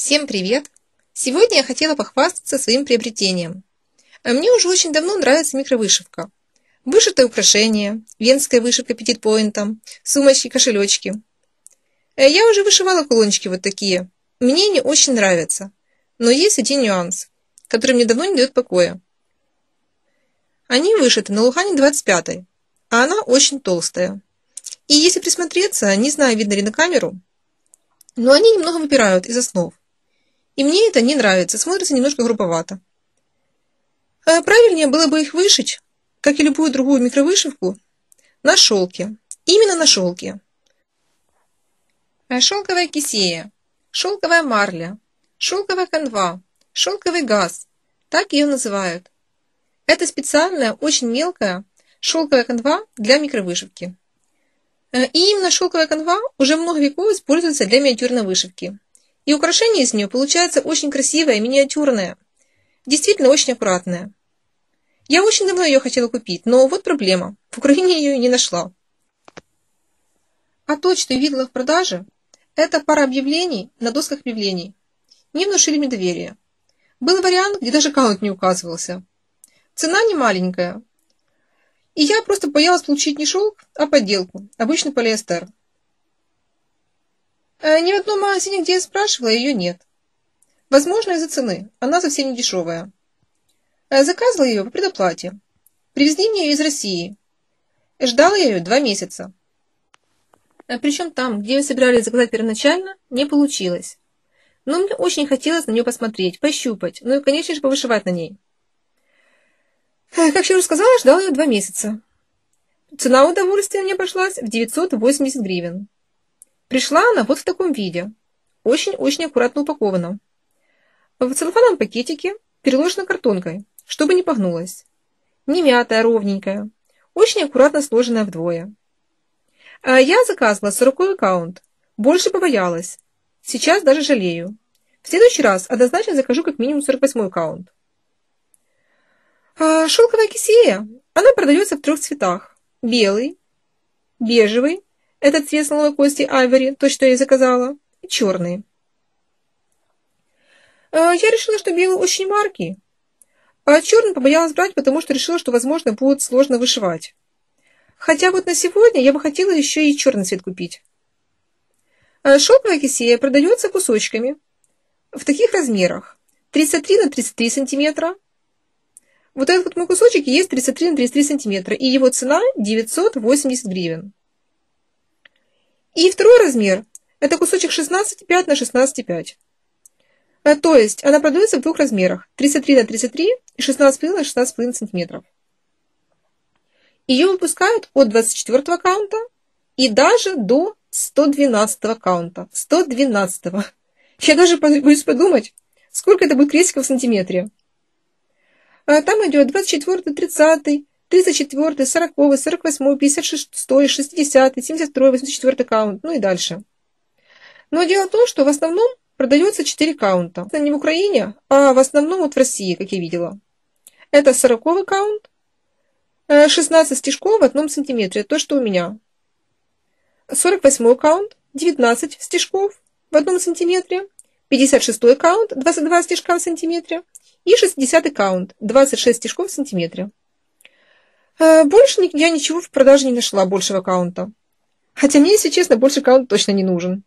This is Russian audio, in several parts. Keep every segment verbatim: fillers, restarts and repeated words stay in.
Всем привет! Сегодня я хотела похвастаться своим приобретением. А Мне уже очень давно нравится микровышивка. Вышитое украшение, венская вышивка петитпоинтом, сумочки, кошелечки. Э, Я уже вышивала кулончики вот такие. Мне они очень нравятся. Но есть один нюанс, который мне давно не дает покоя. Они вышиты на Лухане двадцать пятой, а она очень толстая. И если присмотреться, не знаю, видно ли на камеру, но они немного выпирают из основ. И мне это не нравится, смотрится немножко грубовато. А правильнее было бы их вышить, как и любую другую микровышивку, на шелке. Именно на шелке. А Шелковая кисея, шелковая марля, шелковая канва, шелковый газ. Так ее называют. Это специальная, очень мелкая шелковая канва для микровышивки. Э, И именно шелковая канва уже много веков используется для миниатюрной вышивки. И украшение из нее получается очень красивое, миниатюрное. Действительно очень аккуратное. Я очень давно ее хотела купить, но вот проблема. В Украине ее не нашла. А то, что я видела в продаже, это пара объявлений на досках объявлений. Не внушили мне доверия. Был вариант, где даже аккаунт не указывался. Цена не маленькая. И я просто боялась получить не шелк, а подделку, обычный полиэстер. Э, Ни в одном магазине, где я спрашивала, ее нет. Возможно, из-за цены. Она совсем не дешевая. Э, Заказывала ее по предоплате. Привезли мне ее из России. Ждала я ее два месяца. Э, Причем там, где ее собирались заказать первоначально, не получилось. Но мне очень хотелось на нее посмотреть, пощупать, ну и, конечно же, повышивать на ней. Э, Как я уже сказала, ждала ее два месяца. Цена удовольствия мне обошлась в девятьсот восемьдесят гривен. Пришла она вот в таком виде. Очень-очень аккуратно упакована. В целлофановом пакетике, переложена картонкой, чтобы не погнулась. Не мятая, ровненькая. Очень аккуратно сложенная вдвое. А Я заказывала сороковой каунт. Больше побоялась. Сейчас даже жалею. В следующий раз однозначно закажу как минимум сорок восьмой каунт. А Шелковая кисея, она продается в трех цветах. Белый, бежевый, это цвет слоновой кости айвори, то, что я и заказала, и черный. А Я решила, что белый очень маркий, а черный побоялась брать, потому что решила, что, возможно, будет сложно вышивать. Хотя вот на сегодня я бы хотела еще и черный цвет купить. А Шелковая кисея продается кусочками в таких размерах. тридцать три на тридцать три сантиметра. Вот этот вот мой кусочек и есть тридцать три на тридцать три сантиметра, и его цена девятьсот восемьдесят гривен. И второй размер – это кусочек шестнадцать и пять на шестнадцать и пять. А, То есть она продается в двух размерах – тридцать три на тридцать три и шестнадцать и пять на шестнадцать и пять сантиметров. Ее выпускают от двадцать четвёртого каунта и даже до сто двенадцатого каунта. сто двенадцатого. Я даже боюсь подумать, сколько это будет крестиков в сантиметре. А Там идет двадцать четвёртый, тридцатый, тридцать четвёртый, сороковый, сорок восьмой, пятьдесят шестой, шестидесятый, семьдесят второй, восемьдесят четвёртый каунт, ну и дальше. Но дело в том, что в основном продается четыре каунта. Это не в Украине, а в основном вот в России, как я видела. Это сороковый каунт, э, шестнадцать стежков в одном сантиметре, то, что у меня. сорок восьмой каунт, девятнадцать стежков в одном сантиметре. пятьдесят шестой каунт, двадцать два стежка в сантиметре. И шестидесятый каунт, двадцать шесть стежков в сантиметре. Э, Больше я ничего в продаже не нашла, большего каунта. Хотя мне, если честно, больше каунт точно не нужен.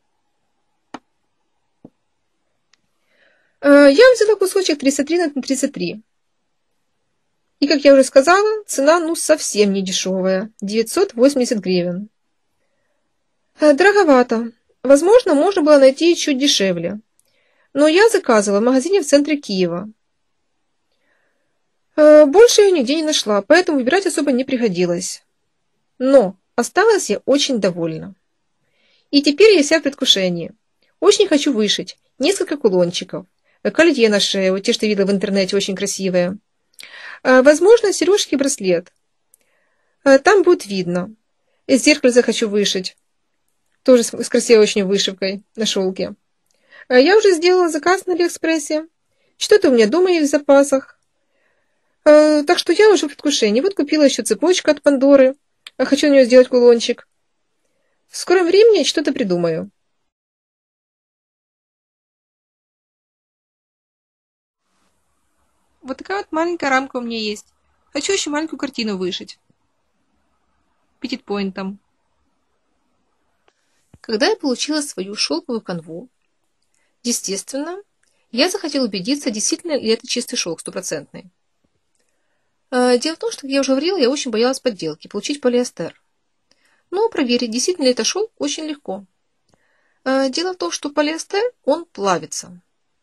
Э, Я взяла кусочек тридцать три на тридцать три. И, как я уже сказала, цена ну совсем не дешевая. девятьсот восемьдесят гривен. Э, Дороговато. Возможно, можно было найти чуть дешевле. Но я заказывала в магазине в центре Киева. Э, Больше ее нигде не нашла, поэтому выбирать особо не приходилось. Но осталась я очень довольна. И теперь я вся в предвкушении. Очень хочу вышить несколько кулончиков, э, колье на шею, вот те, что я видела в интернете, очень красивые. Э, Возможно, сережки и браслет. Э, Там будет видно. Из зеркальца хочу вышить. Тоже с с красивой очень вышивкой на шелке. Э, Я уже сделала заказ на Алиэкспрессе. Что-то у меня дома есть в запасах. Э, Так что я уже в предвкушении. Вот купила еще цепочку от Пандоры. Э, Хочу на нее сделать кулончик. В скором времени я что-то придумаю. Вот такая вот маленькая рамка у меня есть. Хочу еще маленькую картину вышить. Пятитпоинтом. Когда я получила свою шелковую канву, естественно, я захотела убедиться, действительно ли это чистый шелк, стопроцентный. Дело в том, что, как я уже говорила, я очень боялась подделки, получить полиэстер. Но проверить, действительно ли это шелк, очень легко. Дело в том, что полиэстер, он плавится.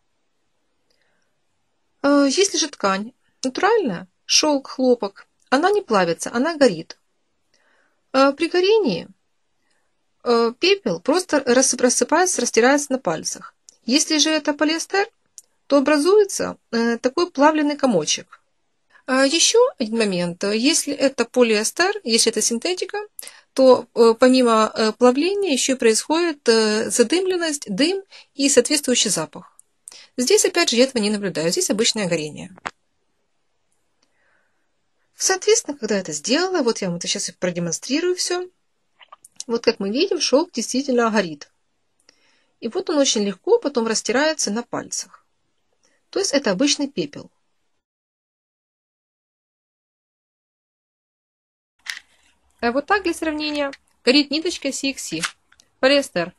Если же ткань натуральная, шелк, хлопок, она не плавится, она горит. При горении пепел просто рассыпается, растирается на пальцах. Если же это полиэстер, то образуется такой плавленый комочек. Еще один момент. Если это полиэстер, если это синтетика, то помимо плавления еще происходит задымленность, дым и соответствующий запах. Здесь, опять же, я этого не наблюдаю. Здесь обычное горение. Соответственно, когда я это сделала, вот я вам это сейчас продемонстрирую все. Вот как мы видим, шелк действительно горит. И вот он очень легко потом растирается на пальцах. То есть это обычный пепел. А вот так для сравнения горит ниточка си икс си. Полиэстер.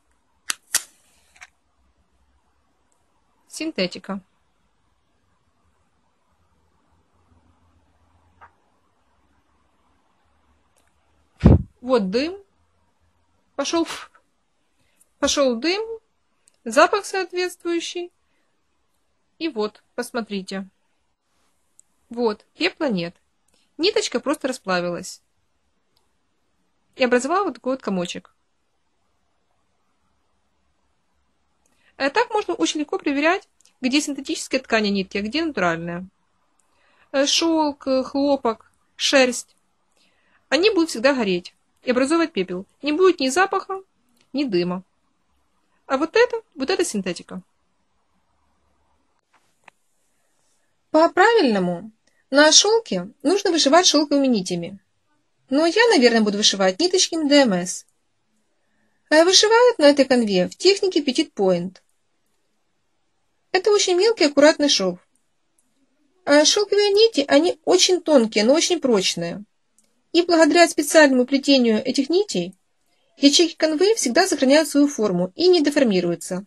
Синтетика. Вот дым. Пошел, пошел дым. Запах соответствующий. И вот, посмотрите. Вот, пепла нет. Ниточка просто расплавилась. И образовала вот такой вот комочек. А так можно очень легко проверять, где синтетическая ткань нитки, а где натуральная. Шелк, хлопок, шерсть. Они будут всегда гореть и образовывать пепел. Не будет ни запаха, ни дыма. А вот это, вот это синтетика. По-правильному, на шелке нужно вышивать шелковыми нитями. Но я, наверное, буду вышивать ниточками ди эм эс. Вышивают на этой канве в технике Petit Point. Это очень мелкий, аккуратный шов. Шелковые нити, они очень тонкие, но очень прочные. И благодаря специальному плетению этих нитей, ячейки канвы всегда сохраняют свою форму и не деформируются.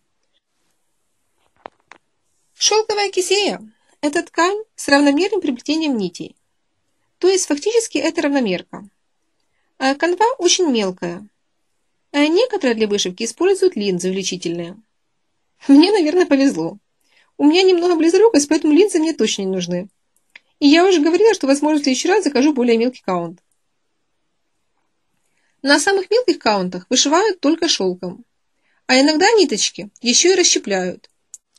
Шелковая кисея – это ткань с равномерным переплетением нитей. То есть фактически это равномерка. Канва очень мелкая. Некоторые для вышивки используют линзы увеличительные. Мне, наверное, повезло. У меня немного близорукость, поэтому линзы мне точно не нужны. И я уже говорила, что, возможно, в следующий раз закажу более мелкий каунт. На самых мелких каунтах вышивают только шелком. А иногда ниточки еще и расщепляют.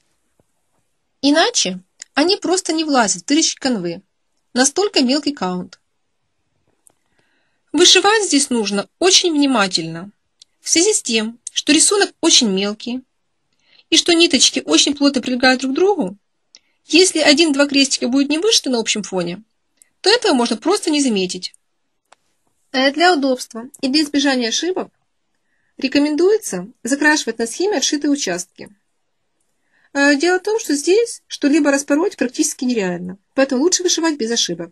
Иначе они просто не влазят в дырочки канвы. Настолько мелкий каунт. Вышивать здесь нужно очень внимательно. В связи с тем, что рисунок очень мелкий, и что ниточки очень плотно прилегают друг к другу, если один-два крестика будет не вышиты на общем фоне, то этого можно просто не заметить. Для удобства и для избежания ошибок рекомендуется закрашивать на схеме отшитые участки. Дело в том, что здесь что-либо распороть практически нереально, поэтому лучше вышивать без ошибок.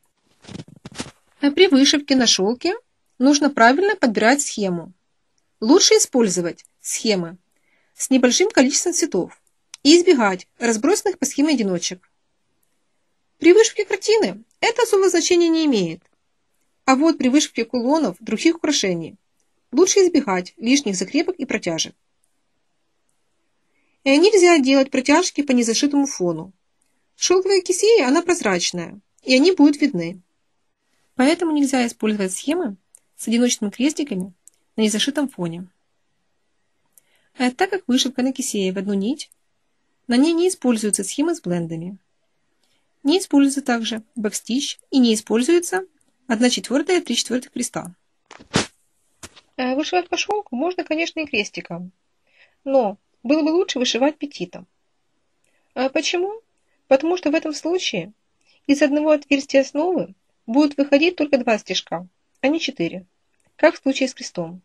При вышивке на шелке нужно правильно подбирать схему. Лучше использовать схемы с небольшим количеством цветов и избегать разбросанных по схеме одиночек. При вышивке картины это особого значения не имеет. А вот при вышивке кулонов, других украшений, лучше избегать лишних закрепок и протяжек. И нельзя делать протяжки по незашитому фону. Шелковая кисея, она прозрачная, и они будут видны. Поэтому нельзя использовать схемы с одиночными крестиками на незашитом фоне. А так как вышивка на кисее в одну нить, на ней не используются схемы с блендами. Не используется также бэкстич и не используется одна четвертая три четвертых креста. Вышивать по шелку можно, конечно, и крестиком, но было бы лучше вышивать петитом. А почему? Потому что в этом случае из одного отверстия основы будут выходить только два стежка, а не четыре, как в случае с крестом.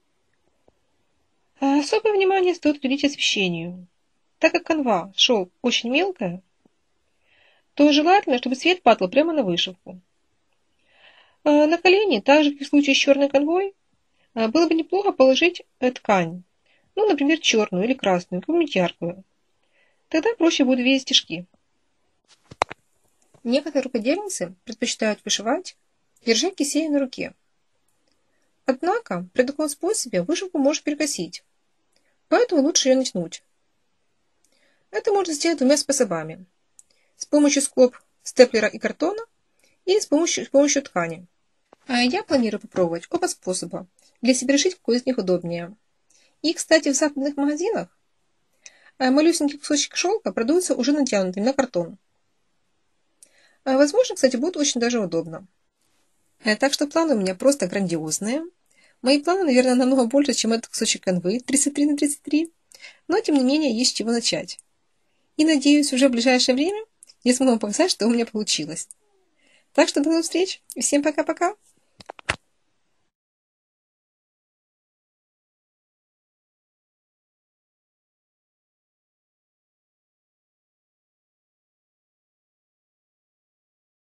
Особое внимание стоит уделить освещению. Так как канва, шелк очень мелкая, то желательно, чтобы свет падал прямо на вышивку. На колени, так же как в случае с черной канвой, было бы неплохо положить ткань, ну, например, черную или красную, какую-нибудь яркую. Тогда проще будет видеть стежки. Некоторые рукодельницы предпочитают вышивать, держа кисею на руке. Однако при таком способе вышивку может перекосить, поэтому лучше ее натянуть. Это можно сделать двумя способами. С помощью скоб, степлера и картона, или с помощью, с помощью ткани. А я планирую попробовать оба способа, для себя решить, какой из них удобнее. И, кстати, в западных магазинах малюсенький кусочек шелка продаются уже натянутым на картон. Возможно, кстати, будет очень даже удобно. Так что планы у меня просто грандиозные. Мои планы, наверное, намного больше, чем этот кусочек канвы тридцать три на тридцать три, но, тем не менее, есть с чего начать. И, надеюсь, уже в ближайшее время я смогу вам показать, что у меня получилось. Так что до новых встреч и всем пока-пока!